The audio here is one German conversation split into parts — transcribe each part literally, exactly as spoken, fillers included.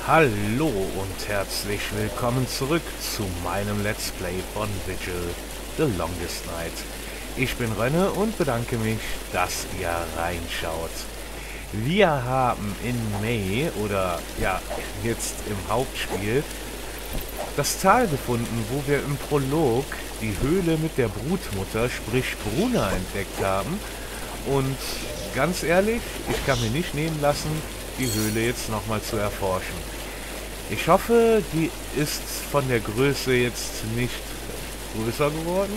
Hallo und herzlich willkommen zurück zu meinem Let's Play von Vigil, The Longest Night. Ich bin Rönne und bedanke mich, dass ihr reinschaut. Wir haben in May, oder ja, jetzt im Hauptspiel, das Tal gefunden, wo wir im Prolog die Höhle mit der Brutmutter, sprich Bruna, entdeckt haben. Und ganz ehrlich, ich kann mir nicht nehmen lassen, die Höhle jetzt nochmal zu erforschen. Ich hoffe, die ist von der Größe jetzt nicht größer geworden.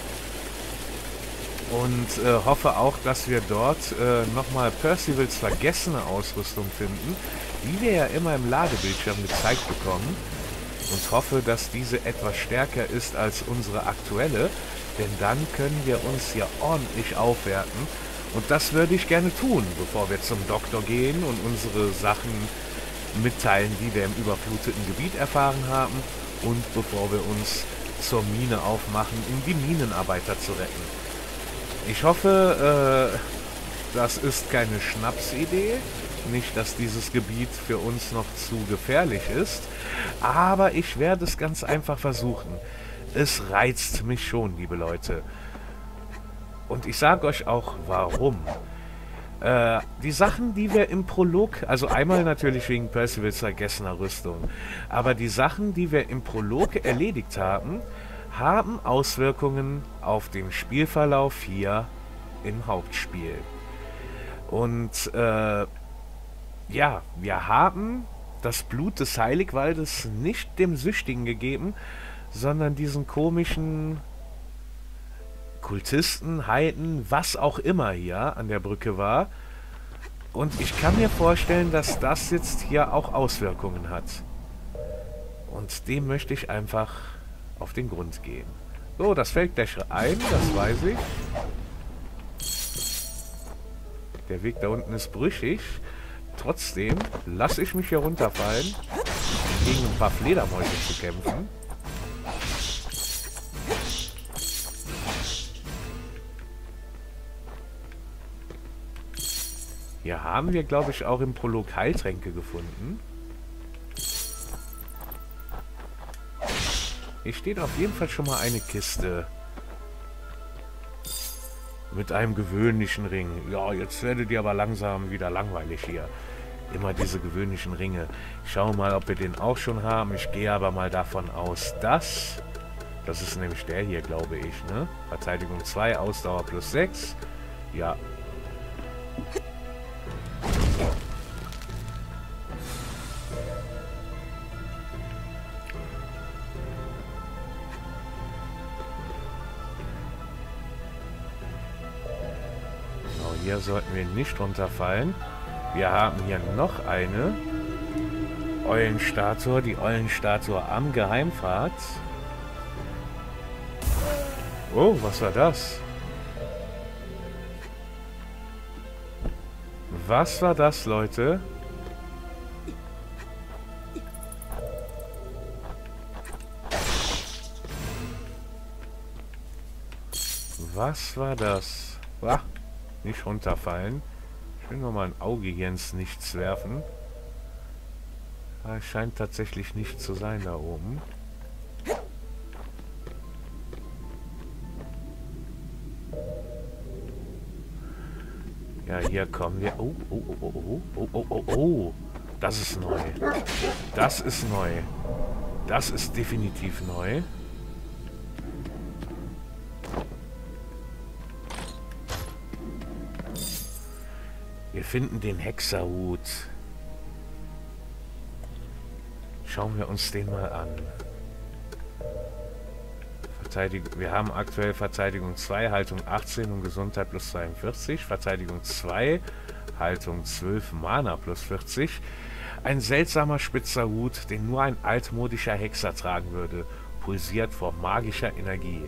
Und äh, hoffe auch, dass wir dort äh, nochmal Percivals vergessene Ausrüstung finden, die wir ja immer im Ladebildschirm gezeigt bekommen. Und hoffe, dass diese etwas stärker ist als unsere aktuelle, denn dann können wir uns ja ordentlich aufwerten. Und das würde ich gerne tun, bevor wir zum Doktor gehen und unsere Sachen mitteilen, die wir im überfluteten Gebiet erfahren haben, und bevor wir uns zur Mine aufmachen, um die Minenarbeiter zu retten. Ich hoffe, äh, das ist keine Schnapsidee. Nicht, dass dieses Gebiet für uns noch zu gefährlich ist. Aber ich werde es ganz einfach versuchen. Es reizt mich schon, liebe Leute. Und ich sage euch auch, warum. Äh, die Sachen, die wir im Prolog, also einmal natürlich wegen Percivals vergessener Rüstung, aber die Sachen, die wir im Prolog erledigt haben, haben Auswirkungen auf den Spielverlauf hier im Hauptspiel. Und äh, ja, wir haben das Blut des Heiligwaldes nicht dem Süchtigen gegeben, sondern diesen komischen Kultisten, Heiden, was auch immer hier an der Brücke war. Und ich kann mir vorstellen, dass das jetzt hier auch Auswirkungen hat. Und dem möchte ich einfach auf den Grund gehen. So, das fällt gleich ein, das weiß ich. Der Weg da unten ist brüchig. Trotzdem lasse ich mich hier runterfallen, gegen ein paar Fledermäuse zu kämpfen. Hier haben wir, glaube ich, auch im Prolog Heiltränke gefunden. Hier steht auf jeden Fall schon mal eine Kiste. Mit einem gewöhnlichen Ring. Ja, jetzt werdet ihr aber langsam wieder langweilig hier. Immer diese gewöhnlichen Ringe. Ich schaue mal, ob wir den auch schon haben. Ich gehe aber mal davon aus, dass... Das ist nämlich der hier, glaube ich, ne? Verteidigung zwei, Ausdauer plus sechs. Ja. Hier sollten wir nicht runterfallen. Wir haben hier noch eine Eulenstatue, die Eulenstatue am Geheimpfad. Oh, was war das? Was war das, Leute? Was war das? Ah. Nicht runterfallen. Ich will nur mal ein Auge hier ins Nichts werfen. Ah, es scheint tatsächlich nicht zu sein da oben. Ja, hier kommen wir... Oh, oh, oh, oh, oh, oh, oh, oh, oh. Das ist neu. Das ist neu. Das ist definitiv neu. Wir finden den Hexerhut. Schauen wir uns den mal an. Verteidigung. Wir haben aktuell Verteidigung zwei, Haltung achtzehn und Gesundheit plus zweiundvierzig. Verteidigung zwei, Haltung zwölf, Mana plus vierzig. Ein seltsamer spitzer Hut, den nur ein altmodischer Hexer tragen würde. Pulsiert vor magischer Energie.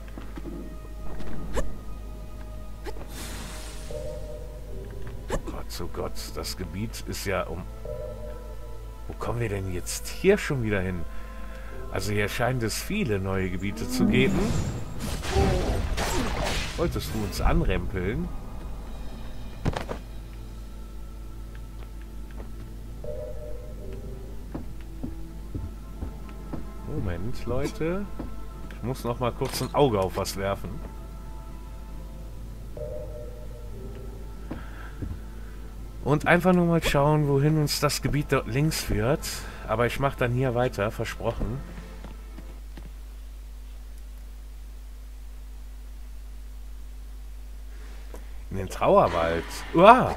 Oh Gott, das Gebiet ist ja um... Wo kommen wir denn jetzt hier schon wieder hin? Also hier scheint es viele neue Gebiete zu geben. Wolltest du uns anrempeln? Moment, Leute. Ich muss noch mal kurz ein Auge auf was werfen. Und einfach nur mal schauen, wohin uns das Gebiet dort links führt. Aber ich mache dann hier weiter, versprochen. In den Trauerwald. Uah!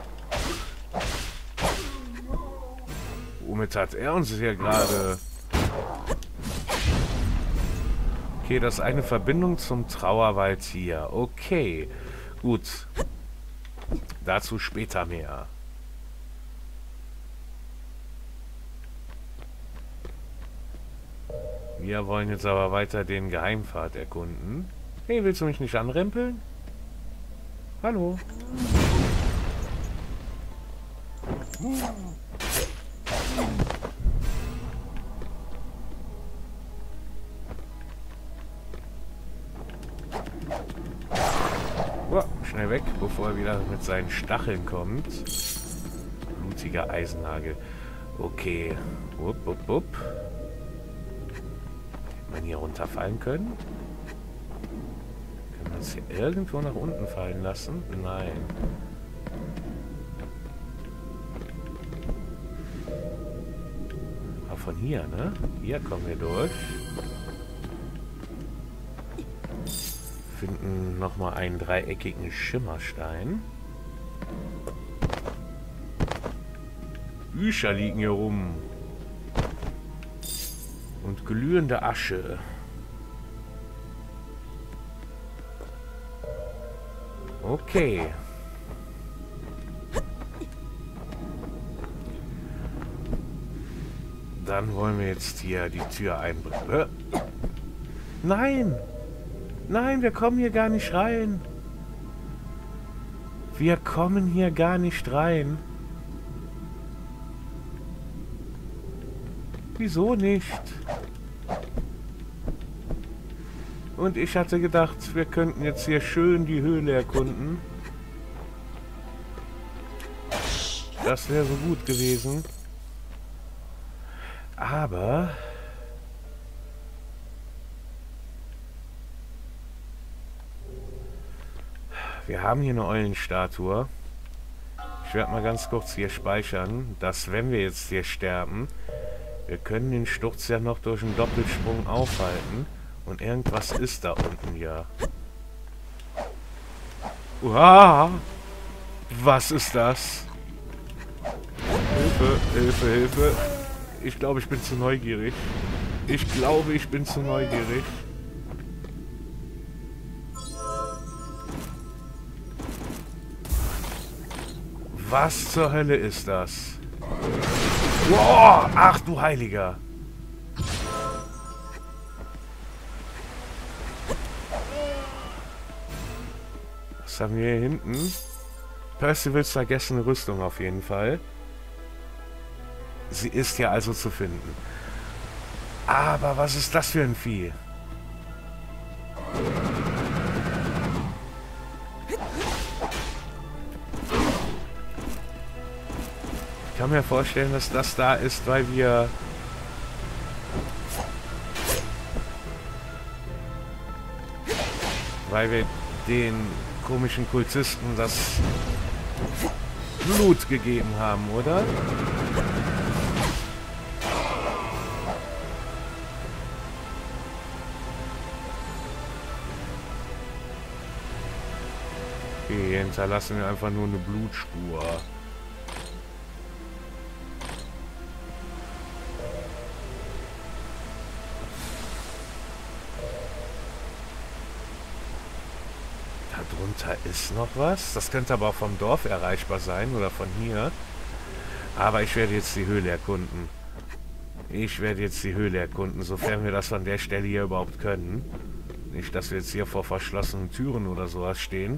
Womit hat er uns hier gerade... Okay, das ist eine Verbindung zum Trauerwald hier. Okay, gut. Dazu später mehr. Wir wollen jetzt aber weiter den Geheimpfad erkunden. Hey, willst du mich nicht anrempeln? Hallo. Oh, schnell weg, bevor er wieder mit seinen Stacheln kommt. Blutiger Eisennagel. Okay. Upp, upp, upp. Hätte man hier runterfallen können? Können wir uns hier irgendwo nach unten fallen lassen? Nein. Aber von hier, ne? Hier kommen wir durch. Finden nochmal einen dreieckigen Schimmerstein. Bücher liegen hier rum. Und glühende Asche. Okay. Dann wollen wir jetzt hier die Tür einbrechen. Nein! Nein, wir kommen hier gar nicht rein. Wir kommen hier gar nicht rein. Wieso nicht? Und ich hatte gedacht, wir könnten jetzt hier schön die Höhle erkunden. Das wäre so gut gewesen. Aber... wir haben hier eine Eulenstatue. Ich werde mal ganz kurz hier speichern, dass wenn wir jetzt hier sterben, wir können den Sturz ja noch durch einen Doppelsprung aufhalten. Und irgendwas ist da unten ja. Uah! Was ist das? Hilfe, Hilfe, Hilfe. Ich glaube, ich bin zu neugierig. Ich glaube, ich bin zu neugierig. Was zur Hölle ist das? Wow, ach du Heiliger. Was haben wir hier hinten? Percivals vergessene Rüstung auf jeden Fall. Sie ist ja also zu finden. Aber was ist das für ein Vieh? Ich kann mir vorstellen, dass das da ist, weil wir... weil wir den komischen Kultisten das Blut gegeben haben, oder? Okay, hier hinterlassen wir einfach nur eine Blutspur. Darunter ist noch was. Das könnte aber auch vom Dorf erreichbar sein oder von hier. Aber ich werde jetzt die Höhle erkunden. Ich werde jetzt die Höhle erkunden, sofern wir das von der Stelle hier überhaupt können. Nicht, dass wir jetzt hier vor verschlossenen Türen oder sowas stehen.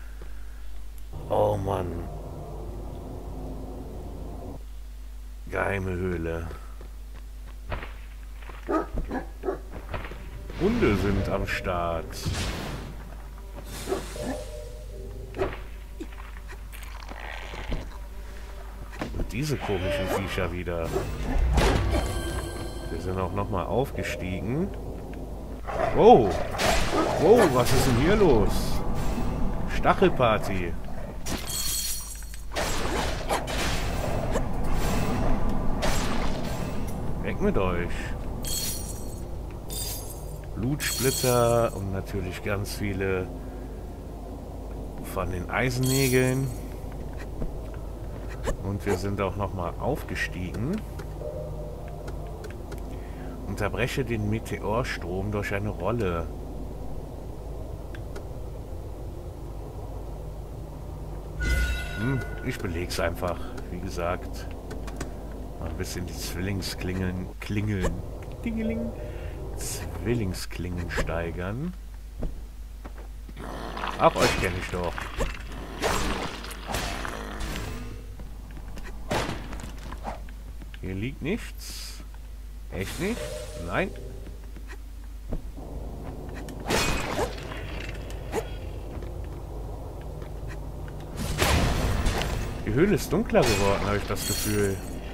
Oh Mann. Geheime Höhle. Hunde sind am Start. Und diese komischen Viecher wieder. Wir sind auch nochmal aufgestiegen. Wow. Wow, was ist denn hier los? Stachelparty. Weg mit euch. Blutsplitter und natürlich ganz viele von den Eisennägeln. Und wir sind auch nochmal aufgestiegen. Unterbreche den Meteorstrom durch eine Rolle. Hm, ich beleg's einfach. Wie gesagt, mal ein bisschen die Zwillingsklingeln, Klingeln, Dingeling, Zwillingsklingen steigern. Ach, euch kenne ich doch. Hier liegt nichts. Echt nicht? Nein. Die Höhle ist dunkler geworden, habe ich das Gefühl.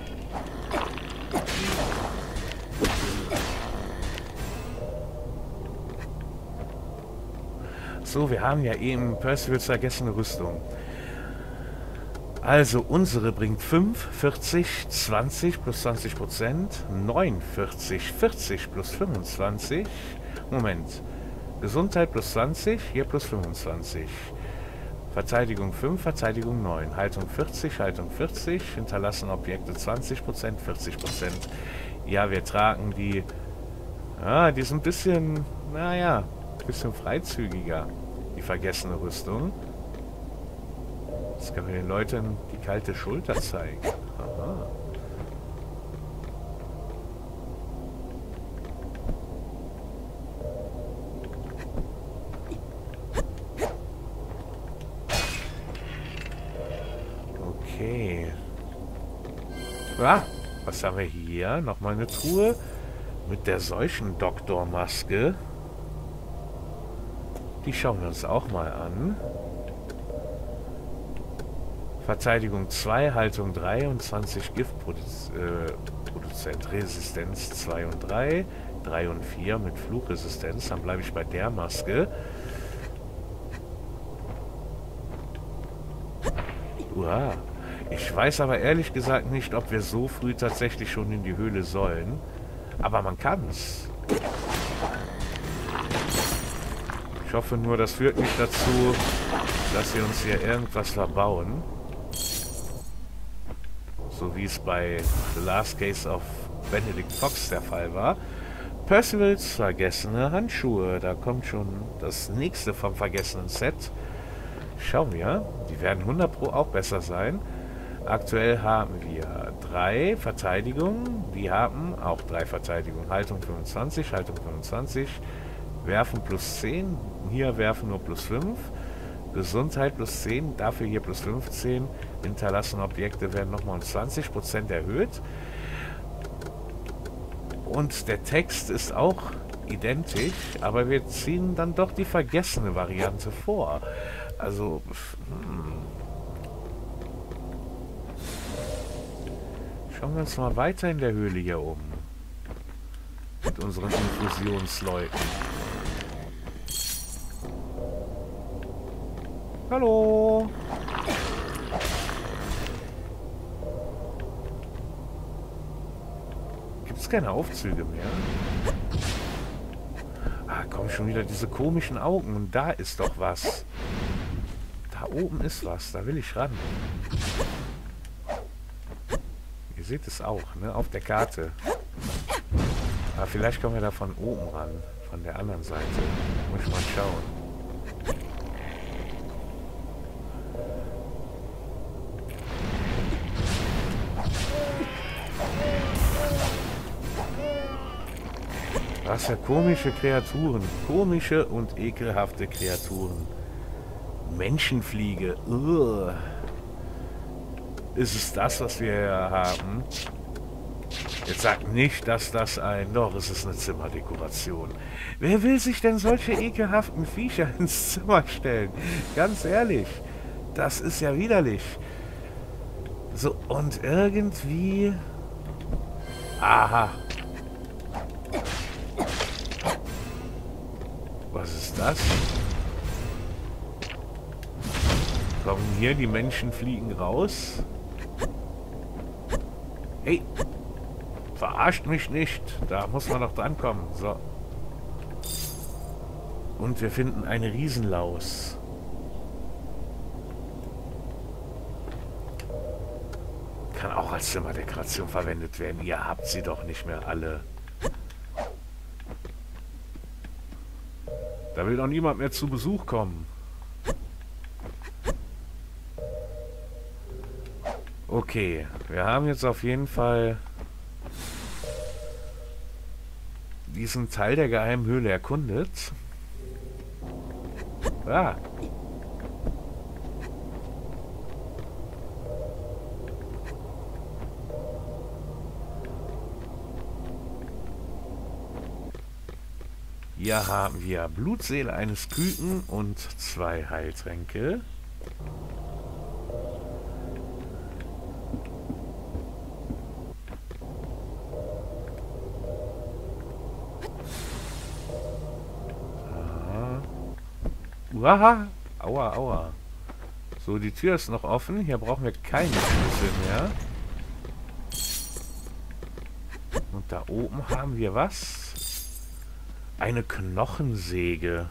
So, wir haben ja eben Percivals vergessene Rüstung. Also, unsere bringt fünf, vierzig, zwanzig plus zwanzig Prozent, neunundvierzig, vierzig plus fünfundzwanzig. Moment. Gesundheit plus zwanzig, hier plus fünfundzwanzig. Verteidigung fünf, Verteidigung neun. Haltung vierzig, Haltung vierzig. Hinterlassen Objekte zwanzig Prozent, vierzig Prozent. Ja, wir tragen die... Ah, die ist ein bisschen... Naja, ein bisschen freizügiger. Die vergessene Rüstung. Jetzt können wir den Leuten die kalte Schulter zeigen. Aha. Okay. Ah, was haben wir hier? Nochmal eine Truhe mit der Seuchendoktormaske. Die schauen wir uns auch mal an. Verteidigung zwei, Haltung drei und zwanzig Giftproduzent. Äh, Resistenz zwei und drei, drei und vier mit Fluchresistenz. Dann bleibe ich bei der Maske. Uah. Ich weiß aber ehrlich gesagt nicht, ob wir so früh tatsächlich schon in die Höhle sollen. Aber man kann's. Ich hoffe nur, das führt nicht dazu, dass wir uns hier irgendwas verbauen. So wie es bei The Last Case of Benedict Fox der Fall war. Percivals vergessene Handschuhe. Da kommt schon das nächste vom vergessenen Set. Schauen wir. Die werden hundert Pro auch besser sein. Aktuell haben wir drei Verteidigung. Die haben auch drei Verteidigung. Haltung fünfundzwanzig, Haltung fünfundzwanzig. Werfen plus zehn. Hier werfen nur plus fünf. Gesundheit plus zehn, dafür hier plus fünfzehn. Hinterlassene Objekte werden nochmal um zwanzig Prozent erhöht. Und der Text ist auch identisch, aber wir ziehen dann doch die vergessene Variante vor. Also, hm. Schauen wir uns mal weiter in der Höhle hier um. Mit unseren Infusionsleuten. Hallo. Gibt es keine Aufzüge mehr? Ah, komm, schon wieder diese komischen Augen. Und da ist doch was. Da oben ist was. Da will ich ran. Ihr seht es auch, ne? Auf der Karte. Ah, vielleicht kommen wir da von oben ran. Von der anderen Seite. Muss ich mal schauen. Was für komische Kreaturen. Komische und ekelhafte Kreaturen. Menschenfliege. Ugh. Ist es das, was wir hier haben? Jetzt sagt nicht, dass das ein... Doch, es ist eine Zimmerdekoration. Wer will sich denn solche ekelhaften Viecher ins Zimmer stellen? Ganz ehrlich. Das ist ja widerlich. So, und irgendwie... Aha. was ist das? Kommen hier die Menschen fliegen raus? Hey! Verarscht mich nicht. Da muss man doch drankommen. So. Und wir finden eine Riesenlaus. Kann auch als Zimmerdekoration verwendet werden. Ihr habt sie doch nicht mehr alle. Da will doch niemand mehr zu Besuch kommen. Okay, wir haben jetzt auf jeden Fall diesen Teil der geheimen Höhle erkundet. Ah. Hier haben wir Blutseele eines Küken und zwei Heiltränke. Uaha! Aua, aua. So, die Tür ist noch offen. Hier brauchen wir keine Schlüssel mehr. Und da oben haben wir was? Eine Knochensäge.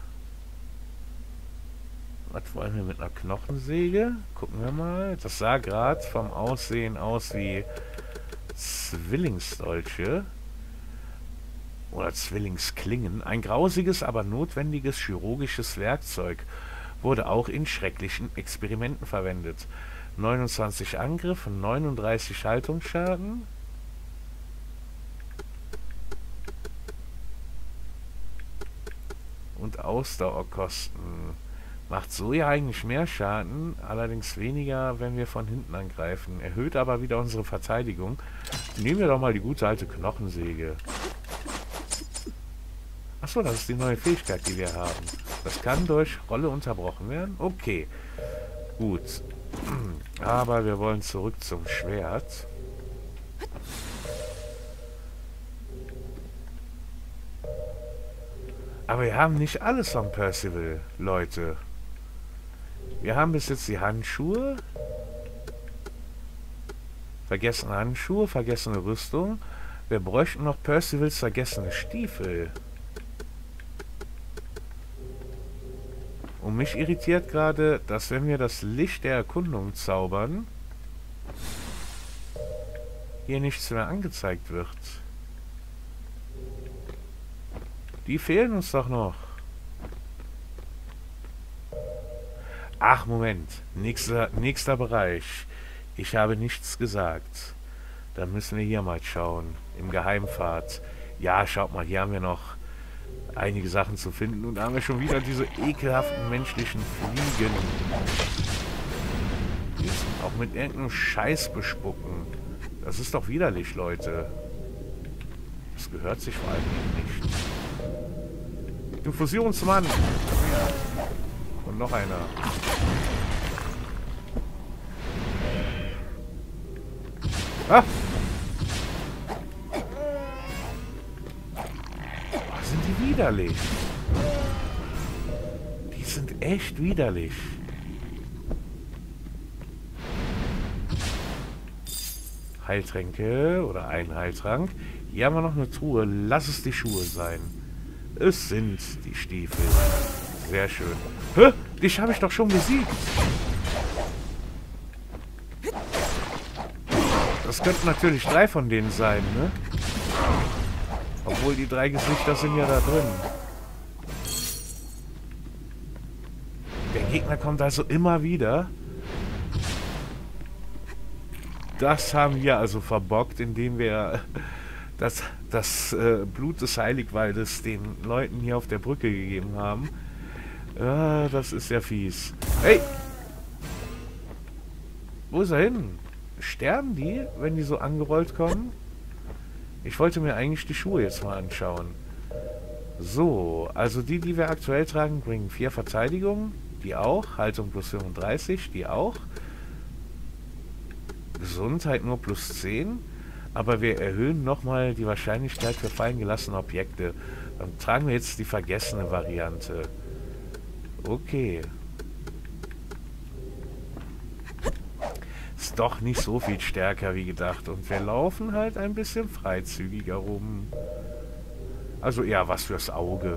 Was wollen wir mit einer Knochensäge? Gucken wir mal. Das sah gerade vom Aussehen aus wie Zwillingsdolche. Oder Zwillingsklingen. Ein grausiges, aber notwendiges chirurgisches Werkzeug. Wurde auch in schrecklichen Experimenten verwendet. neunundzwanzig Angriff und neununddreißig Haltungsschaden. Und Ausdauerkosten. Macht so ja eigentlich mehr Schaden, allerdings weniger, wenn wir von hinten angreifen. Erhöht aber wieder unsere Verteidigung. Nehmen wir doch mal die gute alte Knochensäge. Achso, das ist die neue Fähigkeit, die wir haben. Das kann durch Rolle unterbrochen werden. Okay. Gut. Aber wir wollen zurück zum Schwert. Aber wir haben nicht alles von Percival, Leute. Wir haben bis jetzt die Handschuhe. Vergessene Handschuhe, vergessene Rüstung. Wir bräuchten noch Percivals vergessene Stiefel. Und mich irritiert gerade, dass wenn wir das Licht der Erkundung zaubern, hier nichts mehr angezeigt wird. Die fehlen uns doch noch. Ach, Moment. Nächster, nächster Bereich. Ich habe nichts gesagt. Dann müssen wir hier mal schauen. Im Geheimpfad. Ja, schaut mal, hier haben wir noch einige Sachen zu finden. Und da haben wir schon wieder diese ekelhaften menschlichen Fliegen. Die sind auch mit irgendeinem Scheiß bespucken. Das ist doch widerlich, Leute. Das gehört sich vor allem nicht. Infusionsmann! Und noch einer. Ah! Oh, sind die widerlich. Die sind echt widerlich. Heiltränke oder ein Heiltrank. Hier haben wir noch eine Truhe. Lass es die Schuhe sein. Es sind die Stiefel. Sehr schön. Hä? Dich habe ich doch schon besiegt. Das könnten natürlich drei von denen sein, ne? Obwohl die drei Gesichter sind ja da drin. Der Gegner kommt also immer wieder. Das haben wir also verbockt, indem wir das, das äh, Blut des Heiligwaldes den Leuten hier auf der Brücke gegeben haben. Ah, das ist ja fies. Hey! Wo ist er hin? Sterben die, wenn die so angerollt kommen? Ich wollte mir eigentlich die Schuhe jetzt mal anschauen. So, also die, die wir aktuell tragen, bringen vier Verteidigung. Die auch. Haltung plus fünfunddreißig, die auch. Gesundheit nur plus zehn. Aber wir erhöhen nochmal die Wahrscheinlichkeit für fallen gelassene Objekte. Dann tragen wir jetzt die vergessene Variante. Okay. Ist doch nicht so viel stärker wie gedacht. Und wir laufen halt ein bisschen freizügiger rum. Also eher was fürs Auge.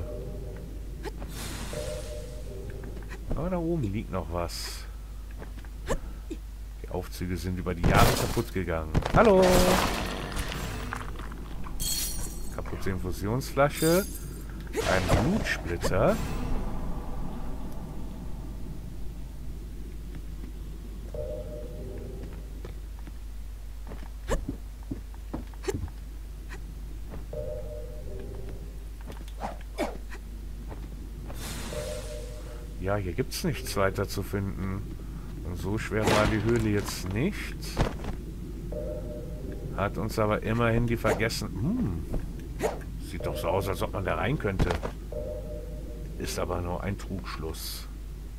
Aber da oben liegt noch was. Die Aufzüge sind über die Jahre kaputt gegangen. Hallo! Kaputte Infusionsflasche. Ein Blutsplitter. Ja, hier gibt es nichts weiter zu finden. Und so schwer war die Höhle jetzt nicht. Hat uns aber immerhin die vergessen... Hm. Sieht doch so aus, als ob man da rein könnte. Ist aber nur ein Trugschluss.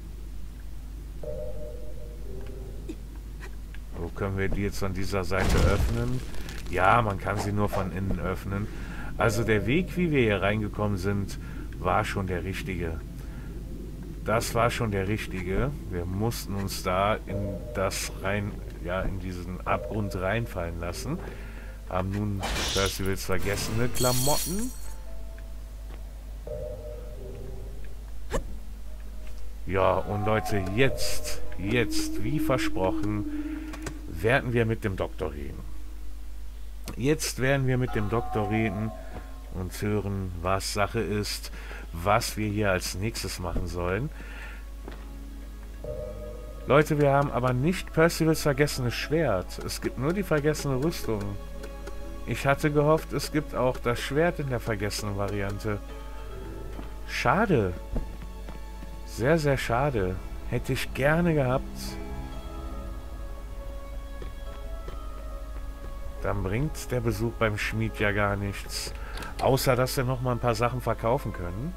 So, können wir die jetzt an dieser Seite öffnen? Ja, man kann sie nur von innen öffnen. Also der Weg, wie wir hier reingekommen sind, war schon der richtige. Das war schon der richtige. Wir mussten uns da in das rein, ja, in diesen Abgrund reinfallen lassen. Haben nun Percivals vergessene Klamotten. Ja, und Leute, jetzt, jetzt, wie versprochen, werden wir mit dem Doktor reden. Jetzt werden wir mit dem Doktor reden und hören, was Sache ist, was wir hier als nächstes machen sollen. Leute, wir haben aber nicht Percivals vergessenes Schwert. Es gibt nur die vergessene Rüstung. Ich hatte gehofft, es gibt auch das Schwert in der vergessenen Variante. Schade. Sehr, sehr schade. Hätte ich gerne gehabt. Dann bringt der Besuch beim Schmied ja gar nichts. Außer, dass wir noch mal ein paar Sachen verkaufen können.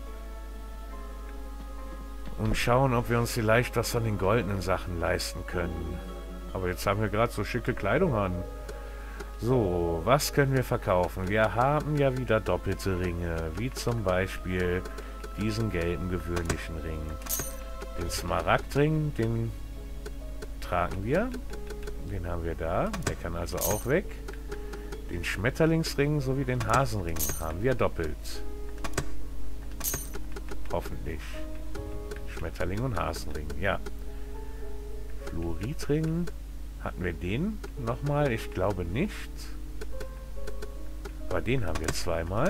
Und schauen, ob wir uns vielleicht was von den goldenen Sachen leisten können. Aber jetzt haben wir gerade so schicke Kleidung an. So, was können wir verkaufen? Wir haben ja wieder doppelte Ringe. Wie zum Beispiel diesen gelben gewöhnlichen Ring. Den Smaragdring, den tragen wir. Den haben wir da. Der kann also auch weg. Den Schmetterlingsring sowie den Hasenring haben wir doppelt. Hoffentlich. Schmetterling und Hasenring, ja. Fluoridring. Hatten wir den nochmal? Ich glaube nicht. Aber den haben wir zweimal.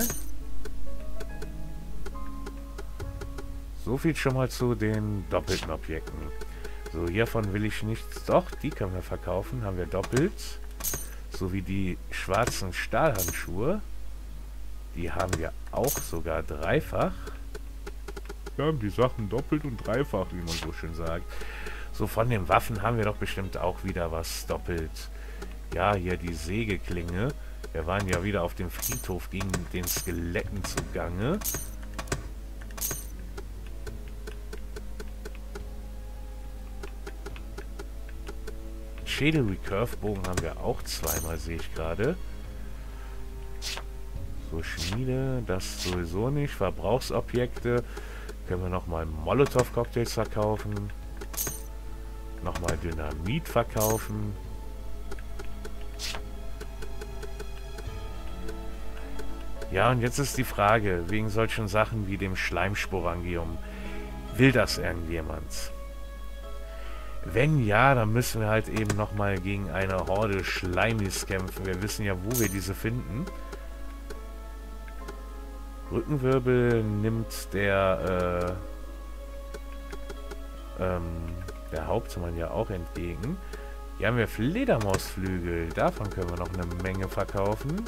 So viel schon mal zu den doppelten Objekten. So, hiervon will ich nichts. Doch, die können wir verkaufen. Haben wir doppelt. Sowie die schwarzen Stahlhandschuhe. Die haben wir auch sogar dreifach. Wir haben die Sachen doppelt und dreifach, wie man so schön sagt. So, von den Waffen haben wir doch bestimmt auch wieder was doppelt. Ja, hier die Sägeklinge. Wir waren ja wieder auf dem Friedhof gegen den Skeletten zugange. Schädel-Recurve-Bogen haben wir auch zweimal, sehe ich gerade. So, Schmiede, das sowieso nicht. Verbrauchsobjekte. Können wir nochmal Molotow-Cocktails verkaufen. Nochmal Dynamit verkaufen. Ja, und jetzt ist die Frage, wegen solchen Sachen wie dem Schleimsporangium. Will das irgendjemand? Wenn ja, dann müssen wir halt eben nochmal gegen eine Horde Schleimis kämpfen. Wir wissen ja, wo wir diese finden. Rückenwirbel nimmt der, äh, ähm, der Hauptmann ja auch entgegen. Hier haben wir Fledermausflügel. Davon können wir noch eine Menge verkaufen.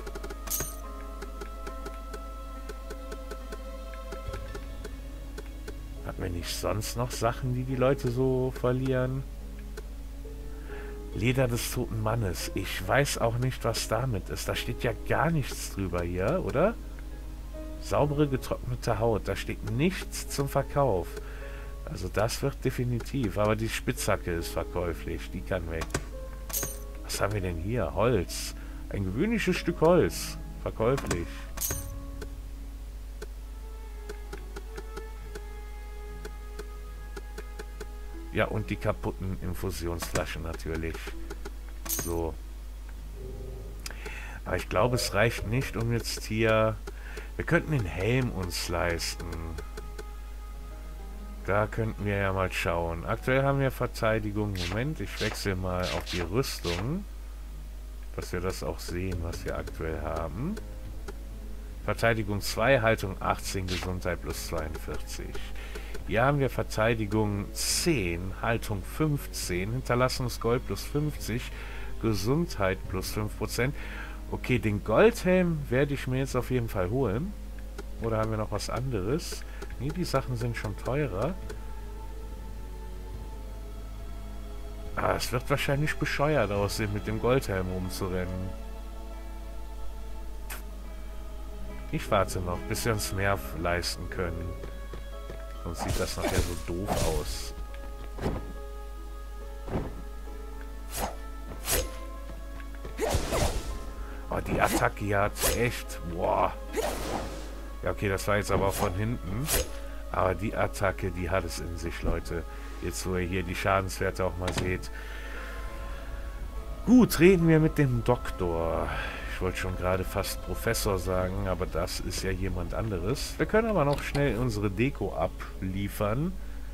Hatten wir nicht sonst noch Sachen, die die Leute so verlieren? Leder des toten Mannes. Ich weiß auch nicht, was damit ist. Da steht ja gar nichts drüber hier, oder? Saubere, getrocknete Haut. Da steht nichts zum Verkauf. Also das wird definitiv. Aber die Spitzhacke ist verkäuflich. Die kann weg. Was haben wir denn hier? Holz. Ein gewöhnliches Stück Holz. Verkäuflich. Ja, und die kaputten Infusionsflaschen natürlich. So. Aber ich glaube, es reicht nicht, um jetzt hier... Wir könnten den Helm uns leisten. Da könnten wir ja mal schauen. Aktuell haben wir Verteidigung. Moment, ich wechsle mal auf die Rüstung. Dass wir das auch sehen, was wir aktuell haben. Verteidigung zwei, Haltung achtzehn, Gesundheit plus zweiundvierzig. Hier haben wir Verteidigung zehn, Haltung fünfzehn, Hinterlassungsgold plus fünfzig, Gesundheit plus fünf Prozent. Okay, den Goldhelm werde ich mir jetzt auf jeden Fall holen. Oder haben wir noch was anderes? Nee, die Sachen sind schon teurer. Ah, es wird wahrscheinlich bescheuert aussehen, mit dem Goldhelm rumzurennen. Ich warte noch, bis wir uns mehr leisten können. Sonst sieht das nachher so doof aus. Oh, die Attacke hier hat echt... Boah. Ja, okay, das war jetzt aber auch von hinten. Aber die Attacke, die hat es in sich, Leute. Jetzt, wo ihr hier die Schadenswerte auch mal seht. Gut, reden wir mit dem Doktor. Ich wollte schon gerade fast Professor sagen, aber das ist ja jemand anderes. Wir können aber noch schnell unsere Deko abliefern.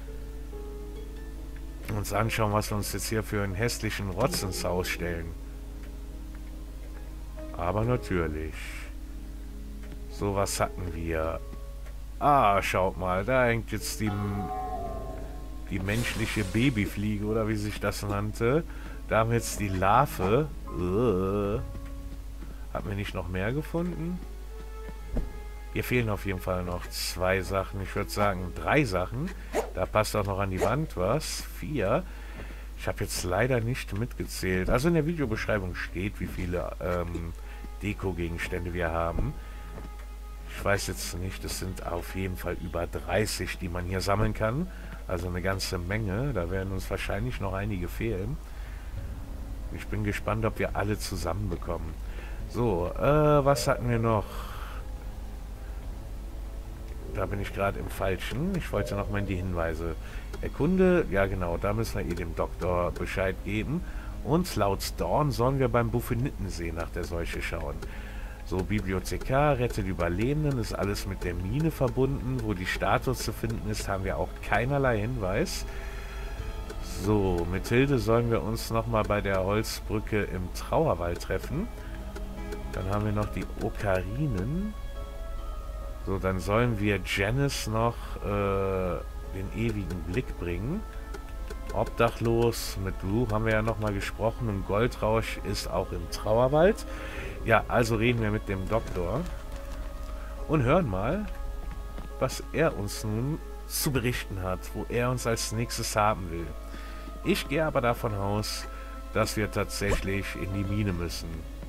Uns anschauen, was wir uns jetzt hier für einen hässlichen Rotz ins Haus stellen. Aber natürlich. So, was hatten wir? Ah, schaut mal, da hängt jetzt die, die menschliche Babyfliege, oder wie sich das nannte. Da haben wir jetzt die Larve. Uh. Haben wir nicht noch mehr gefunden? Hier fehlen auf jeden Fall noch zwei Sachen. Ich würde sagen drei Sachen. Da passt auch noch an die Wand was. Vier. Ich habe jetzt leider nicht mitgezählt. Also in der Videobeschreibung steht, wie viele ähm, Deko-Gegenstände wir haben. Ich weiß jetzt nicht, es sind auf jeden Fall über dreißig, die man hier sammeln kann. Also eine ganze Menge. Da werden uns wahrscheinlich noch einige fehlen. Ich bin gespannt, ob wir alle zusammenbekommen. So, äh, was hatten wir noch? Da bin ich gerade im Falschen. Ich wollte noch mal in die Hinweise. Erkunde, ja genau, da müssen wir eh dem Doktor Bescheid geben. Und laut Dawn sollen wir beim Buffenittensee nach der Seuche schauen. So, Bibliothekar, rettet Überlebenden, ist alles mit der Mine verbunden. Wo die Statue zu finden ist, haben wir auch keinerlei Hinweis. So, mit Hilde sollen wir uns nochmal bei der Holzbrücke im Trauerwald treffen. Dann haben wir noch die Okarinen. So, dann sollen wir Janice noch äh, den ewigen Blick bringen. Obdachlos, mit Rue haben wir ja nochmal gesprochen. Und Goldrausch ist auch im Trauerwald. Ja, also reden wir mit dem Doktor. Und hören mal, was er uns nun zu berichten hat. Wo er uns als nächstes haben will. Ich gehe aber davon aus, dass wir tatsächlich in die Mine müssen.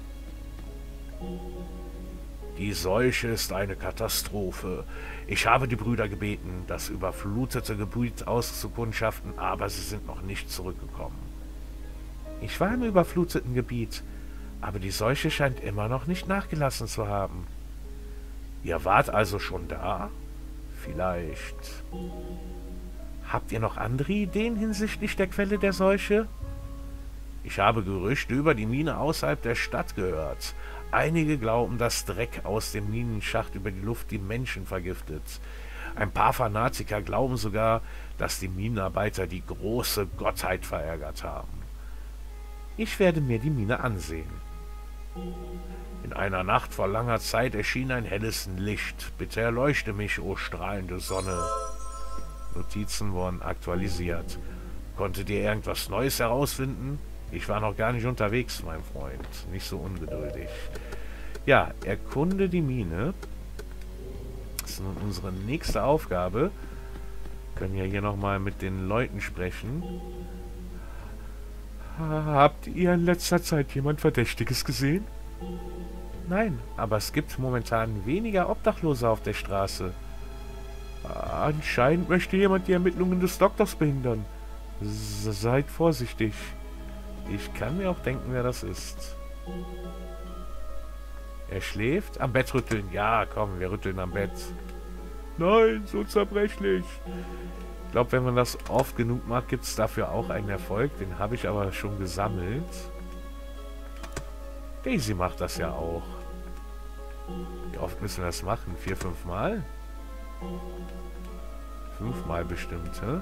Die Seuche ist eine Katastrophe. Ich habe die Brüder gebeten, das überflutete Gebiet auszukundschaften, aber sie sind noch nicht zurückgekommen. Ich war im überfluteten Gebiet, aber die Seuche scheint immer noch nicht nachgelassen zu haben. Ihr wart also schon da? Vielleicht. Habt ihr noch andere Ideen hinsichtlich der Quelle der Seuche? Ich habe Gerüchte über die Mine außerhalb der Stadt gehört. Einige glauben, dass Dreck aus dem Minenschacht über die Luft die Menschen vergiftet. Ein paar Fanatiker glauben sogar, dass die Minenarbeiter die große Gottheit verärgert haben. Ich werde mir die Mine ansehen. In einer Nacht vor langer Zeit erschien ein helles Licht. Bitte erleuchte mich, o strahlende Sonne. Notizen wurden aktualisiert. Konntet ihr irgendwas Neues herausfinden? Ich war noch gar nicht unterwegs, mein Freund. Nicht so ungeduldig. Ja, erkunde die Mine. Das ist nun unsere nächste Aufgabe. Können ja hier nochmal mit den Leuten sprechen. Habt ihr in letzter Zeit jemand Verdächtiges gesehen? Nein, aber es gibt momentan weniger Obdachlose auf der Straße. Anscheinend möchte jemand die Ermittlungen des Doktors behindern. Seid vorsichtig. Ich kann mir auch denken, wer das ist. Er schläft? Am Bett rütteln. Ja, komm, wir rütteln am Bett. Nein, so zerbrechlich. glaube, wenn man das oft genug macht, gibt es dafür auch einen Erfolg. Den habe ich aber schon gesammelt. Daisy macht das ja auch. Wie oft müssen wir das machen? Vier, fünf Mal? Fünfmal bestimmt, hä?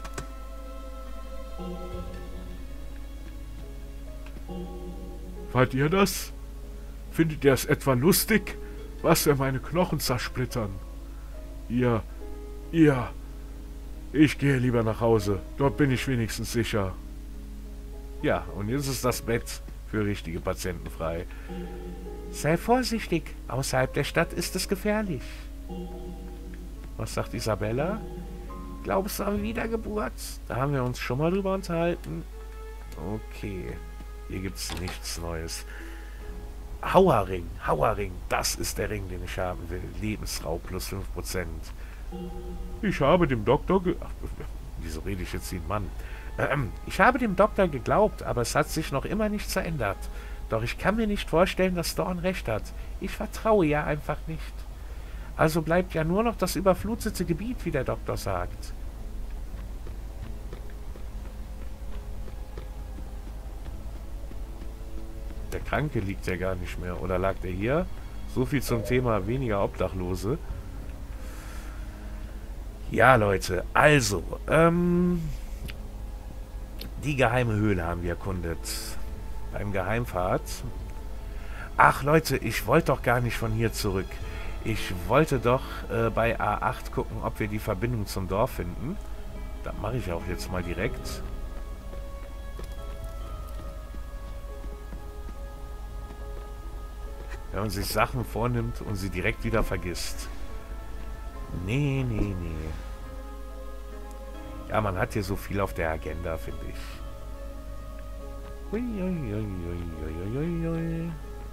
Fand ihr das? Findet ihr es etwa lustig? Was, wenn meine Knochen zersplittern? Ihr, ihr... Ich gehe lieber nach Hause. Dort bin ich wenigstens sicher. Ja, und jetzt ist das Bett für richtige Patienten frei. Sei vorsichtig. Außerhalb der Stadt ist es gefährlich. Was sagt Isabella? Glaubst du an Wiedergeburt? Da haben wir uns schon mal drüber unterhalten. Okay. Hier gibt es nichts Neues. Hauerring. Hauerring. Das ist der Ring, den ich haben will. Lebensraub plus fünf Prozent. Ich habe dem Doktor ge... Ach, wieso rede ich jetzt wie ein Mann? Ähm, ich habe dem Doktor geglaubt, aber es hat sich noch immer nichts verändert. Doch ich kann mir nicht vorstellen, dass Dawn recht hat. Ich vertraue ihr einfach nicht. Also bleibt ja nur noch das überflutete Gebiet, wie der Doktor sagt. Der Kranke liegt ja gar nicht mehr. Oder lag der hier? So viel zum Thema weniger Obdachlose. Ja, Leute, also, ähm, die geheime Höhle haben wir erkundet. Beim Geheimfahrt. Ach, Leute, ich wollte doch gar nicht von hier zurück. Ich wollte doch äh, bei A acht gucken, ob wir die Verbindung zum Dorf finden. Das mache ich auch jetzt mal direkt. Wenn man sich Sachen vornimmt und sie direkt wieder vergisst. Nee, nee, nee. Ja, man hat hier so viel auf der Agenda, finde ich. Ui, ui, ui, ui, ui, ui.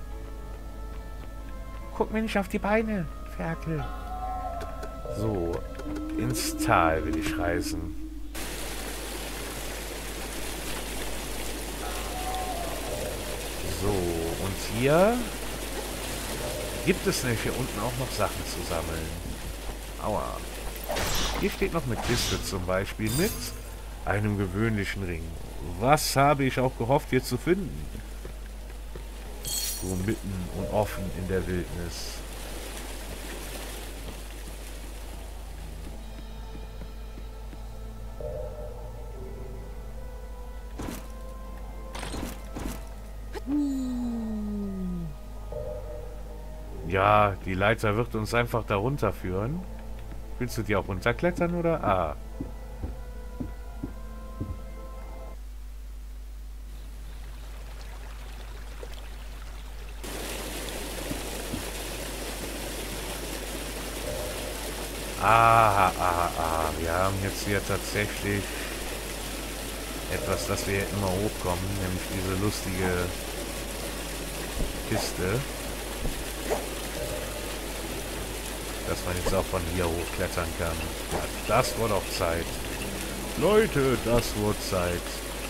Guck mir nicht auf die Beine, Ferkel. So, ins Tal will ich reisen. So, und hier gibt es nämlich hier unten auch noch Sachen zu sammeln. Aua. Hier steht noch eine Kiste zum Beispiel mit einem gewöhnlichen Ring. Was habe ich auch gehofft hier zu finden? So mitten und offen in der Wildnis. Ja, die Leiter wird uns einfach da runterführen. Willst du die auch runterklettern, oder? Ah. Ah, ah, ah. Wir haben jetzt hier tatsächlich etwas, das wir immer hochkommen, nämlich diese lustige Kiste. Dass man jetzt auch von hier hochklettern kann. Ja, das wurde auch Zeit. Leute, das wurde Zeit.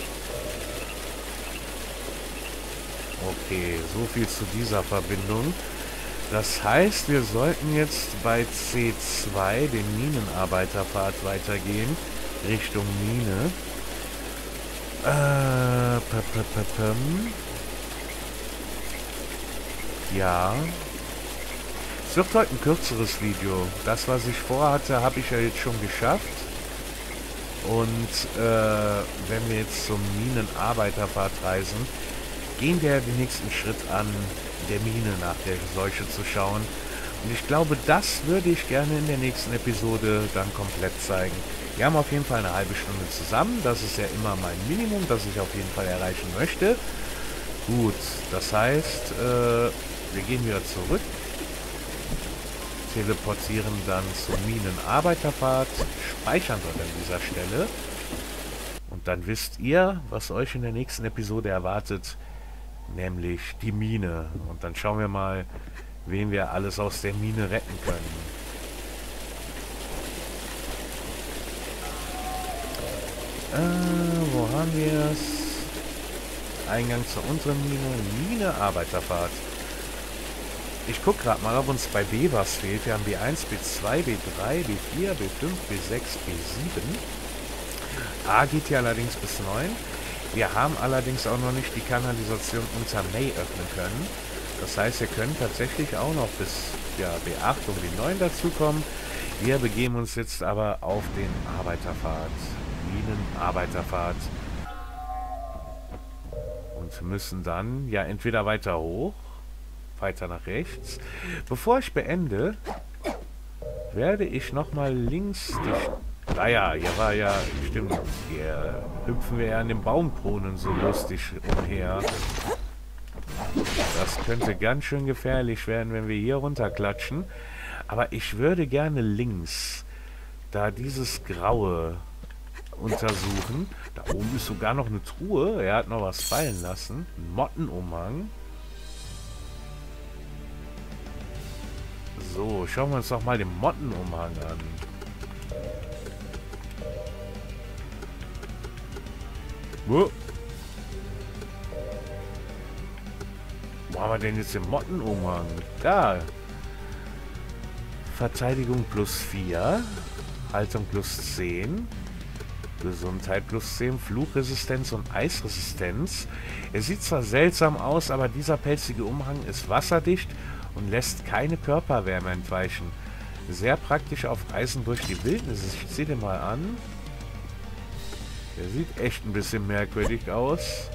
Okay, so viel zu dieser Verbindung. Das heißt, wir sollten jetzt bei C zwei, den Minenarbeiterpfad, weitergehen. Richtung Mine. Äh, p -p -p -p ja. Es wird heute ein kürzeres Video. Das, was ich vorhatte, habe ich ja jetzt schon geschafft. Und äh, wenn wir jetzt zum Minenarbeiterpfad reisen, gehen wir den nächsten Schritt an, der Mine nach der Seuche zu schauen. Und ich glaube, das würde ich gerne in der nächsten Episode dann komplett zeigen. Wir haben auf jeden Fall eine halbe Stunde zusammen. Das ist ja immer mein Minimum, das ich auf jeden Fall erreichen möchte. Gut, das heißt, äh, wir gehen wieder zurück. Teleportieren dann zum Minenarbeiterpfad, speichern dort an dieser Stelle und dann wisst ihr, was euch in der nächsten Episode erwartet, nämlich die Mine. Und dann schauen wir mal, wen wir alles aus der Mine retten können. Äh, wo haben wir es? Eingang zur unteren Mine, Mine Arbeiterpfad. Ich gucke gerade mal, ob uns bei B was fehlt. Wir haben B eins, B zwei, B drei, B vier, B fünf, B sechs, B sieben. A geht hier allerdings bis neun. Wir haben allerdings auch noch nicht die Kanalisation unter May öffnen können. Das heißt, wir können tatsächlich auch noch bis ja, B acht und B neun dazukommen. Wir begeben uns jetzt aber auf den Arbeiterpfad. Minenarbeiterpfad. Und müssen dann ja entweder weiter hoch, weiter nach rechts. Bevor ich beende, werde ich nochmal links die... Naja, hier war ja... Stimmt, hier hüpfen wir ja an den Baumkronen so lustig umher. Das könnte ganz schön gefährlich werden, wenn wir hier runterklatschen. Aber ich würde gerne links, da dieses Graue untersuchen. Da oben ist sogar noch eine Truhe. Er hat noch was fallen lassen. Ein Mottenumhang. So, schauen wir uns doch mal den Mottenumhang an. Wo? Wo haben wir denn jetzt den Mottenumhang? Da. Verteidigung plus vier. Haltung plus zehn. Gesundheit plus zehn. Fluchresistenz und Eisresistenz. Er sieht zwar seltsam aus, aber dieser pelzige Umhang ist wasserdicht und lässt keine Körperwärme entweichen. Sehr praktisch auf Reisen durch die Wildnis. Ich ziehe den mal an. Der sieht echt ein bisschen merkwürdig aus.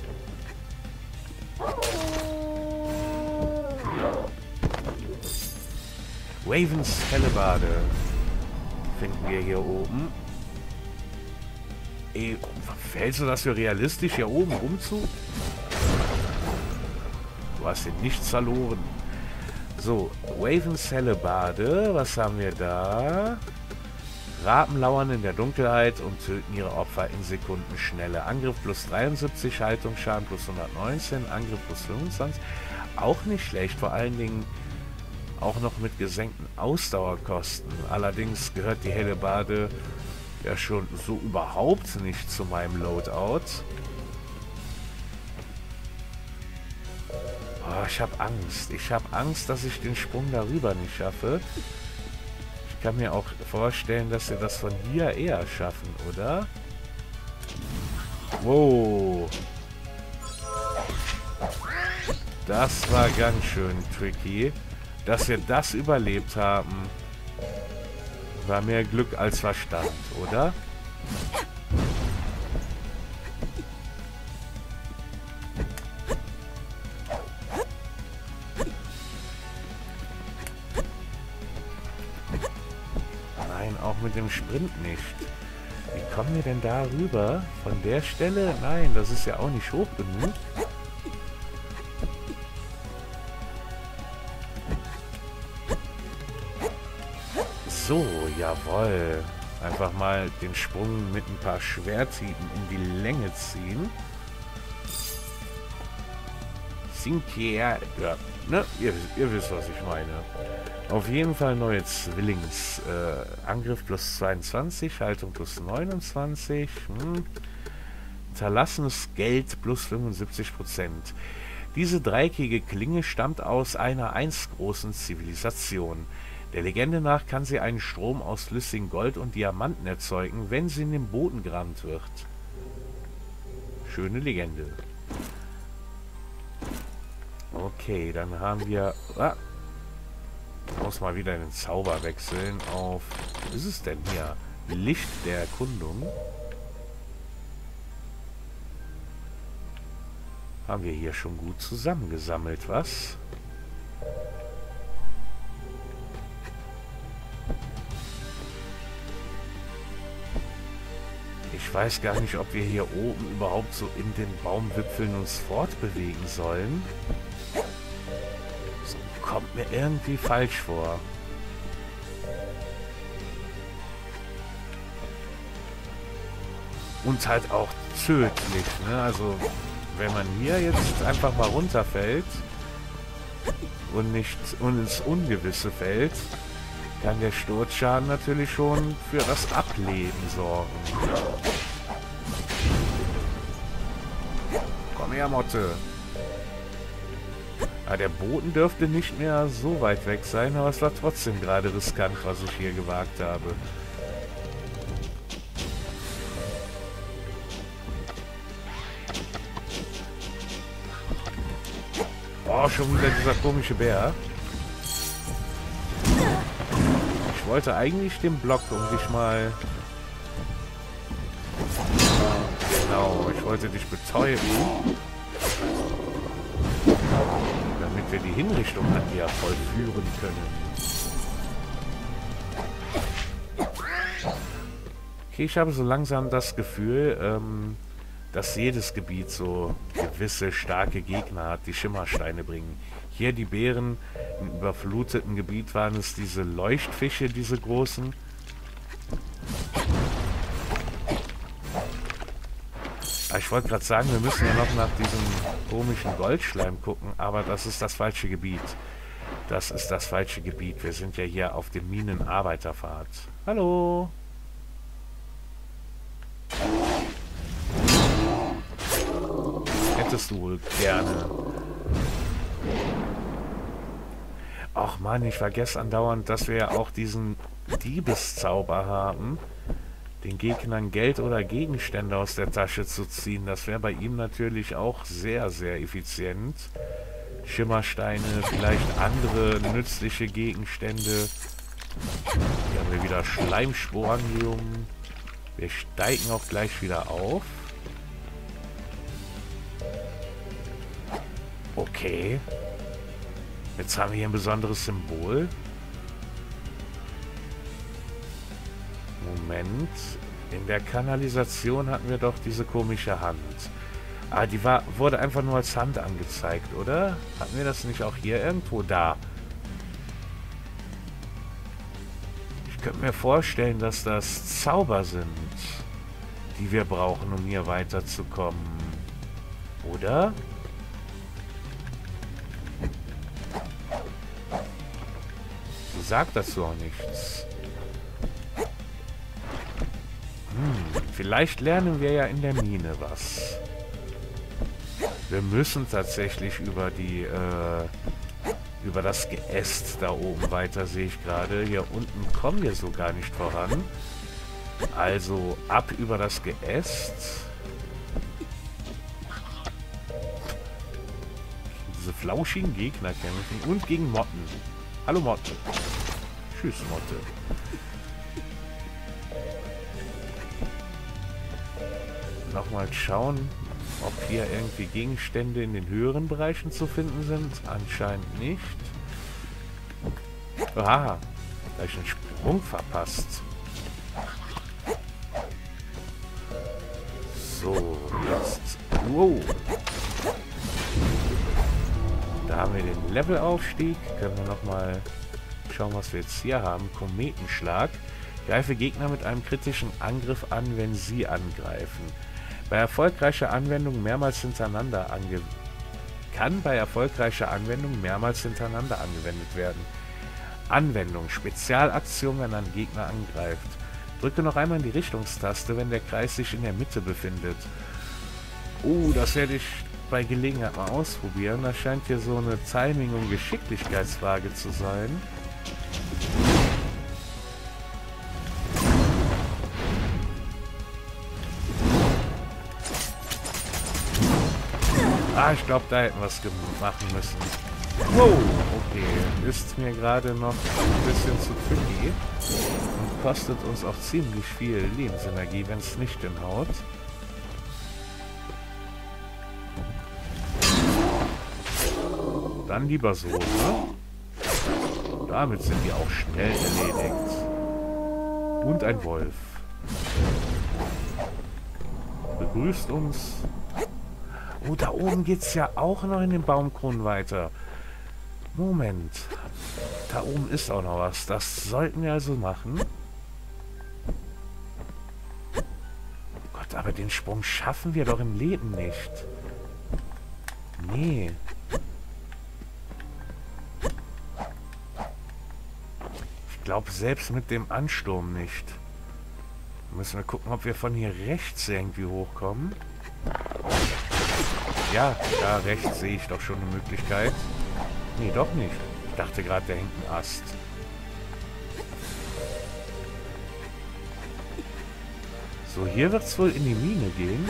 Ravens Hellebarde finden wir hier oben. Ey, fällst du das für realistisch hier oben rumzu? Du hast hier nichts verloren. So, Ravens Hellebarde, was haben wir da? Raben lauern in der Dunkelheit und töten ihre Opfer in Sekundenschnelle. Angriff plus dreiundsiebzig, Haltungsschaden plus hundertneunzehn, Angriff plus fünfundzwanzig. Auch nicht schlecht, vor allen Dingen auch noch mit gesenkten Ausdauerkosten. Allerdings gehört die Hellebarde ja schon so überhaupt nicht zu meinem Loadout. Oh, ich habe Angst. Ich habe Angst, dass ich den Sprung darüber nicht schaffe. Ich kann mir auch vorstellen, dass wir das von hier eher schaffen, oder? Wow. Das war ganz schön tricky. Dass wir das überlebt haben, war mehr Glück als Verstand, oder? Nein, auch mit dem Sprint nicht. Wie kommen wir denn da rüber? Von der Stelle? Nein, das ist ja auch nicht hoch genug. So, jawohl. Einfach mal den Sprung mit ein paar Schwerthieben in die Länge ziehen. Cinquier. Ja, ne? Ihr, ihr wisst, was ich meine. Auf jeden Fall neue Zwillings. Äh, Angriff plus zweiundzwanzig, Haltung plus neunundzwanzig. Hm. Hinterlassenes Geld plus fünfundsiebzig Prozent. Diese dreieckige Klinge stammt aus einer einst großen Zivilisation. Der Legende nach kann sie einen Strom aus flüssigem Gold und Diamanten erzeugen, wenn sie in den Boden gerammt wird. Schöne Legende. Okay, dann haben wir... Ah, muss mal wieder den Zauber wechseln auf... Was ist es denn hier? Licht der Erkundung. Haben wir hier schon gut zusammengesammelt, was? Ich weiß gar nicht, ob wir hier oben überhaupt so in den Baumwipfeln uns fortbewegen sollen. Das kommt mir irgendwie falsch vor. Und halt auch tödlich, ne? Also, wenn man hier jetzt einfach mal runterfällt und nicht und ins Ungewisse fällt, kann der Sturzschaden natürlich schon für das Ableben sorgen. Komm her, Motte. Ah, der Boden dürfte nicht mehr so weit weg sein, aber es war trotzdem gerade riskant, was ich hier gewagt habe. Oh, schon wieder dieser komische Bär. Ich wollte eigentlich den Block, um dich mal... Genau, ich wollte dich betäuben. Damit wir die Hinrichtung an dir vollführen können. Okay, ich habe so langsam das Gefühl, ähm, dass jedes Gebiet so gewisse starke Gegner hat, die Schimmersteine bringen. Hier die Bären, im überfluteten Gebiet waren es diese Leuchtfische, diese großen. Aber ich wollte gerade sagen, wir müssen ja noch nach diesem komischen Goldschleim gucken, aber das ist das falsche Gebiet. Das ist das falsche Gebiet. Wir sind ja hier auf dem Minenarbeiterpfad. Hallo! Hättest du wohl gerne. Ach Mann, ich vergesse andauernd, dass wir ja auch diesen Diebeszauber haben, den Gegnern Geld oder Gegenstände aus der Tasche zu ziehen. Das wäre bei ihm natürlich auch sehr, sehr effizient. Schimmersteine, vielleicht andere nützliche Gegenstände. Hier haben wir wieder Schleimsporangium. Wir steigen auch gleich wieder auf. Okay. Jetzt haben wir hier ein besonderes Symbol. Moment. In der Kanalisation hatten wir doch diese komische Hand. Ah, die war, wurde einfach nur als Hand angezeigt, oder? Hatten wir das nicht auch hier irgendwo? Da. Ich könnte mir vorstellen, dass das Zauber sind, die wir brauchen, um hier weiterzukommen. Oder? Sie sagt dazu auch nichts. Hm, vielleicht lernen wir ja in der Mine was. Wir müssen tatsächlich über die, äh, über das Geäst da oben weiter, sehe ich gerade. Hier unten kommen wir so gar nicht voran. Also ab über das Geäst. Diese flauschigen Gegner kämpfen und gegen Motten. Hallo Motte. Tschüss Motte. Nochmal schauen, ob hier irgendwie Gegenstände in den höheren Bereichen zu finden sind. Anscheinend nicht. Aha, da habe ich einen Sprung verpasst. So, jetzt. Wow. Da haben wir den Levelaufstieg. Können wir nochmal schauen, was wir jetzt hier haben. Kometenschlag. Greife Gegner mit einem kritischen Angriff an, wenn sie angreifen. Bei erfolgreicher Anwendung mehrmals hintereinander ange kann bei erfolgreicher Anwendung mehrmals hintereinander angewendet werden. Anwendung. Spezialaktion, wenn ein Gegner angreift. Drücke noch einmal die Richtungstaste, wenn der Kreis sich in der Mitte befindet. Oh, das werde ich bei Gelegenheit mal ausprobieren. Das scheint hier so eine Timing- und Geschicklichkeitsfrage zu sein. Ah, ich glaube, da hätten wir es machen müssen. Wow, okay. Ist mir gerade noch ein bisschen zu tricky. Und kostet uns auch ziemlich viel Lebensenergie, wenn es nicht hinhaut. Dann lieber so, ne? Damit sind die auch schnell erledigt. Und ein Wolf. Begrüßt uns. Oh, da oben geht es ja auch noch in den Baumkronen weiter. Moment. Da oben ist auch noch was. Das sollten wir also machen. Gott, aber den Sprung schaffen wir doch im Leben nicht. Nee. Ich glaube, selbst mit dem Ansturm nicht. Müssen wir gucken, ob wir von hier rechts irgendwie hochkommen. Ja, da rechts sehe ich doch schon eine Möglichkeit. Nee, doch nicht. Ich dachte gerade, da hängt ein Ast. So, hier wird es wohl in die Mine gehen.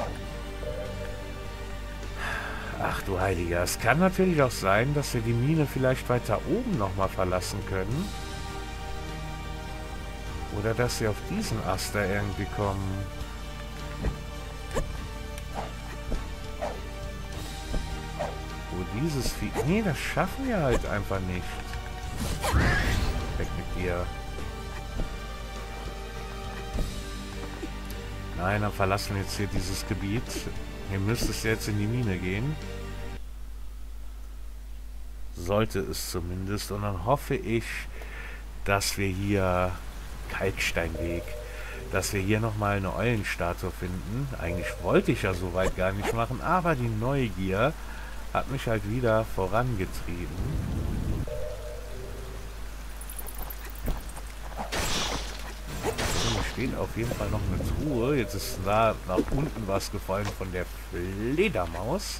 Ach du Heiliger, es kann natürlich auch sein, dass wir die Mine vielleicht weiter oben nochmal verlassen können. Oder dass sie auf diesen Ast da irgendwie kommen. Wo dieses Vieh... Nee, das schaffen wir halt einfach nicht. Weg mit dir. Nein, dann verlassen wir jetzt hier dieses Gebiet. Hier müsste es jetzt in die Mine gehen. Sollte es zumindest. Und dann hoffe ich, dass wir hier... Kalksteinweg, dass wir hier nochmal eine Eulenstatue finden. Eigentlich wollte ich ja soweit gar nicht machen, aber die Neugier hat mich halt wieder vorangetrieben. So, hier steht auf jeden Fall noch eine Truhe. Jetzt ist da nach unten was gefallen von der Fledermaus.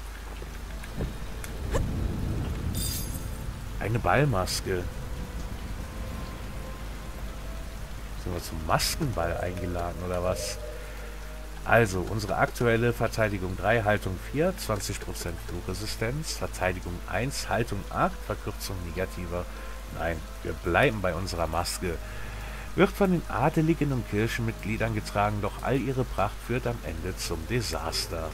Eine Ballmaske. Sind wir zum Maskenball eingeladen oder was? Also, unsere aktuelle Verteidigung drei, Haltung vier, zwanzig Prozent Flugresistenz. Verteidigung eins, Haltung acht, Verkürzung negativer. Nein, wir bleiben bei unserer Maske. Wird von den Adeligen und Kirchenmitgliedern getragen, doch all ihre Pracht führt am Ende zum Desaster.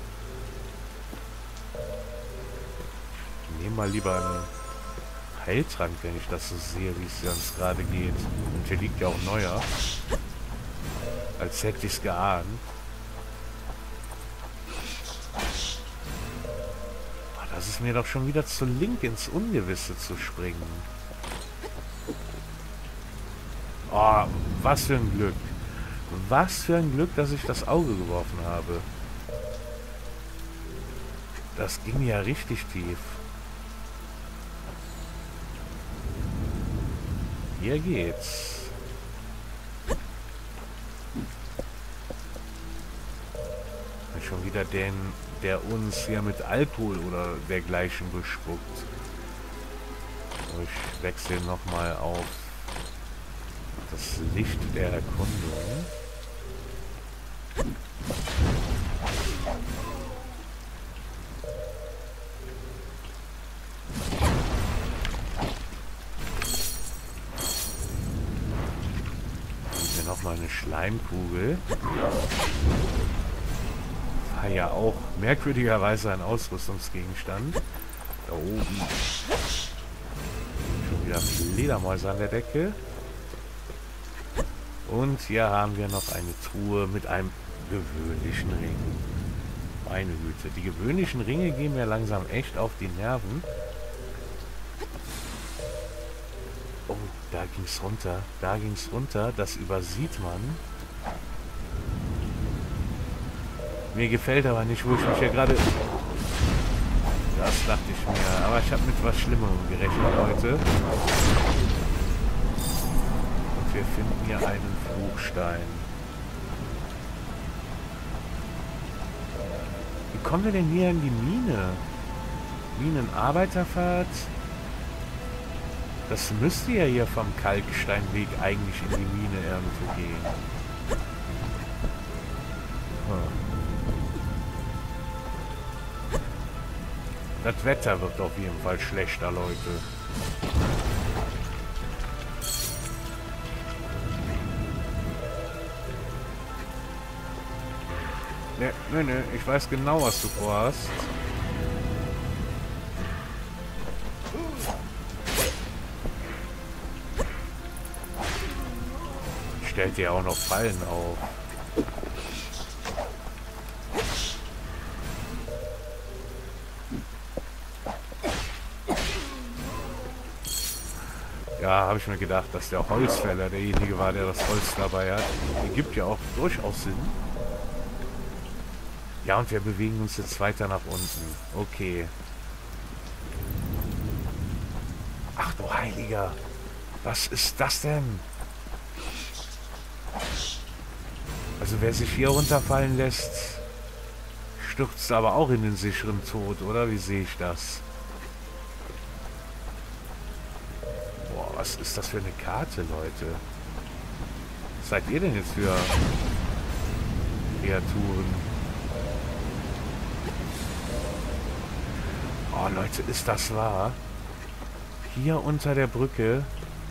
Ich nehme mal lieber einen Heiltrank, wenn ich das so sehe, wie es uns gerade geht. Und hier liegt ja auch neuer. Als hätte ich es geahnt. Oh, das ist mir doch schon wieder zu link ins Ungewisse zu springen. Oh, was für ein Glück. Was für ein Glück, dass ich das Auge geworfen habe. Das ging ja richtig tief. Hier geht's. Und schon wieder den, der uns hier mit Alkohol oder dergleichen bespuckt. So, ich wechsle nochmal auf das Licht der Erkundung. Nochmal eine Schleimkugel. War ja auch merkwürdigerweise ein Ausrüstungsgegenstand. Da oben. Schon wieder Fledermäuse an der Decke. Und hier haben wir noch eine Truhe mit einem gewöhnlichen Ring. Meine Güte. Die gewöhnlichen Ringe gehen mir langsam echt auf die Nerven. Oh, da ging's runter. Da ging's runter. Das übersieht man. Mir gefällt aber nicht, wo ich mich hier gerade... Das dachte ich mir. Aber ich habe mit was Schlimmerem gerechnet heute. Und wir finden hier einen Fluchstein. Wie kommen wir denn hier in die Mine? Minenarbeiterfahrt? Das müsste ja hier vom Kalksteinweg eigentlich in die Mine irgendwo gehen. Hm. Das Wetter wird auf jeden Fall schlechter, Leute. Ne, ne, ne, ich weiß genau, was du vorhast. Stellt dir auch noch Fallen auf. Ja, habe ich mir gedacht, dass der Holzfäller derjenige war, der das Holz dabei hat. Der gibt ja auch durchaus Sinn. Ja, und wir bewegen uns jetzt weiter nach unten. Okay. Ach du Heiliger. Was ist das denn? Also wer sich hier runterfallen lässt, stürzt aber auch in den sicheren Tod, oder? Wie sehe ich das? Was ist das für eine Karte, Leute? Was seid ihr denn jetzt für Kreaturen? Oh, Leute, ist das wahr? Hier unter der Brücke.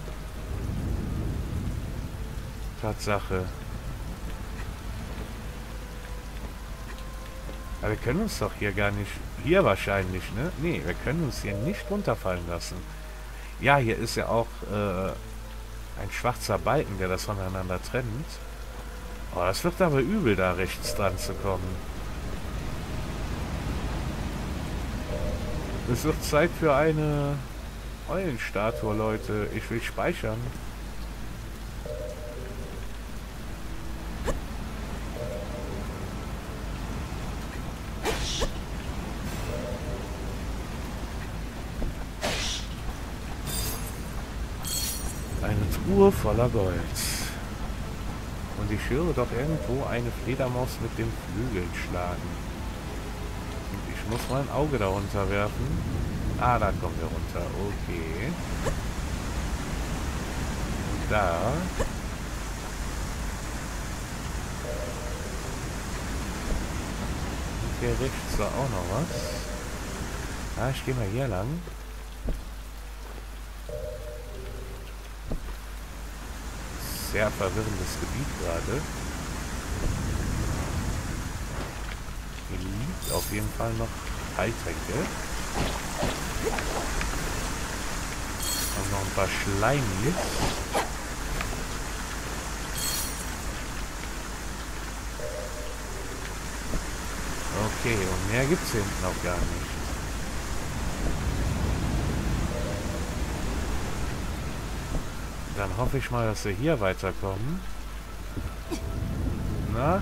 Tatsache. Aber wir können uns doch hier gar nicht... Hier wahrscheinlich, ne? Nee, wir können uns hier nicht runterfallen lassen. Ja, hier ist ja auch äh, ein schwarzer Balken, der das voneinander trennt. Oh, das wird aber übel, da rechts dran zu kommen. Es wird Zeit für eine Eulenstatue, Leute. Ich will speichern. Eine Truhe voller Gold. Und ich höre doch irgendwo eine Fledermaus mit dem Flügel schlagen. Und ich muss mal ein Auge darunter werfen. Ah, da kommen wir runter. Okay. Und da. Und hier rechts war auch noch was. Ah, ich gehe mal hier lang. Sehr verwirrendes Gebiet gerade. Hier liegt auf jeden Fall noch Heiltränke. Und noch ein paar Schleimis. Okay, und mehr gibt es hier hinten auch gar nicht. Dann hoffe ich mal, dass wir hier weiterkommen. Na?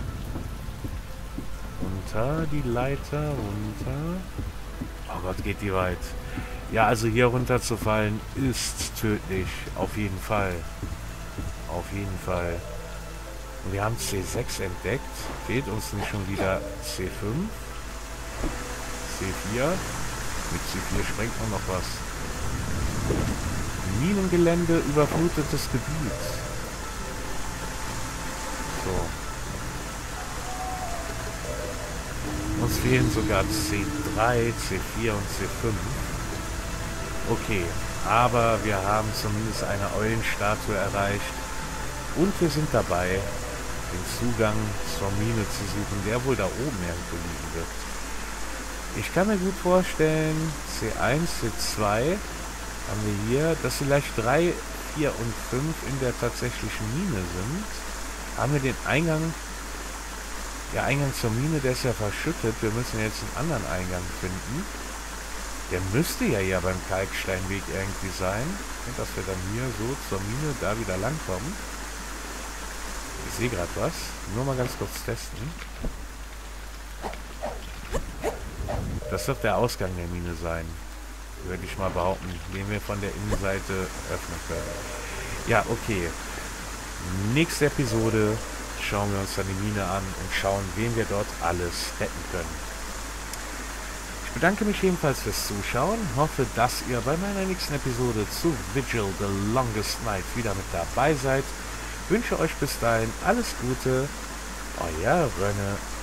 Runter, die Leiter, runter. Oh Gott, geht die weit. Ja, also hier runterzufallen ist tödlich. Auf jeden Fall. Auf jeden Fall. Und wir haben C sechs entdeckt. Fehlt uns nicht schon wieder C fünf? C vier? Mit C vier sprengt man noch was. Minengelände, überflutetes Gebiet. So. Uns fehlen sogar C drei, C vier und C fünf. Okay, aber wir haben zumindest eine Eulenstatue erreicht. Und wir sind dabei, den Zugang zur Mine zu suchen, der wohl da oben irgendwo liegen wird. Ich kann mir gut vorstellen, C eins, C zwei... haben wir hier, dass vielleicht drei, vier und fünf in der tatsächlichen Mine sind. Haben wir den Eingang, der Eingang zur Mine, der ist ja verschüttet. Wir müssen jetzt einen anderen Eingang finden. Der müsste ja ja beim Kalksteinweg irgendwie sein. Und dass wir dann hier so zur Mine da wieder langkommen. Ich sehe gerade was. Nur mal ganz kurz testen. Das wird der Ausgang der Mine sein. Würde ich mal behaupten, den wir von der Innenseite öffnen können. Ja, okay. Nächste Episode schauen wir uns dann die Mine an und schauen, wen wir dort alles retten können. Ich bedanke mich ebenfalls fürs Zuschauen. Hoffe, dass ihr bei meiner nächsten Episode zu Vigil, The Longest Night wieder mit dabei seid. Wünsche euch bis dahin alles Gute. Euer Rönne.